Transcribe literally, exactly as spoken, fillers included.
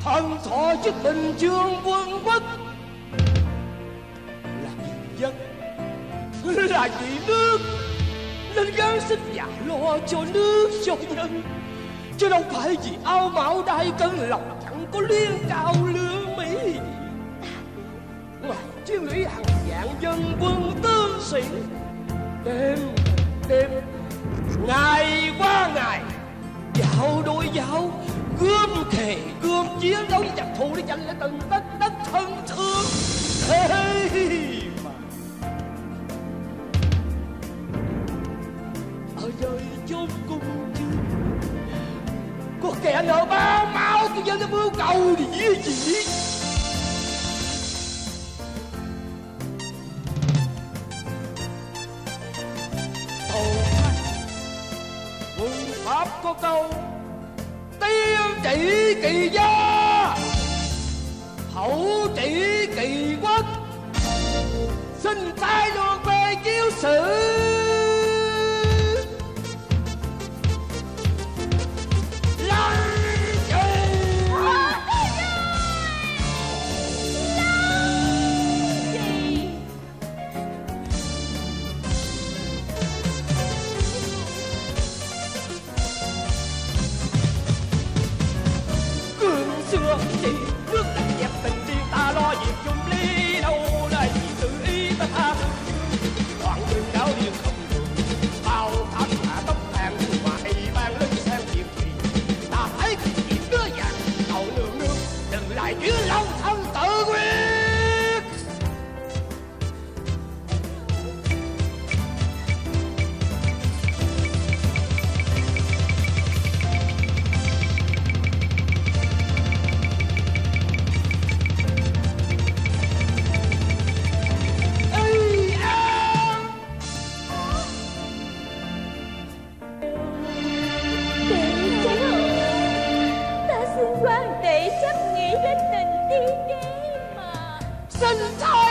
thần thọ chức bình chương quân quốc, là vì dân, là vì nước, nên gắng sức và lo cho nước cho dân, chứ đâu phải vì ao mão đai cân lòng chẳng có liên cao lương mỹ. Ngoài chiến lũy hàng vạn dân quân tướng sĩ, đêm đêm ngày qua ngày dạo đôi dạo, gươm thề gươm chiến đấu với giặc thù để giành lại từng đất đất thân thương. Thế mà ở nơi chốn cung chứ có kẻ nợ ba máu của dân để mưu cầu địa vị. Quân pháp có câu tiên trị kỳ gia, hậu trị kỳ quốc, xin tay được về chiếu sử. Xưa chỉ nước đặt dẹp tình riêng ta lo việc chung ly, đâu là vì tự ý ta tha đoạn đường đảo điên không đường bao thảm hạ tóc hàng mà hay ban lưng sang việc gì ta thấy cái chuyện đưa vàng cầu nương nương đừng lại dưới lòng thân tự quyết. Xin tha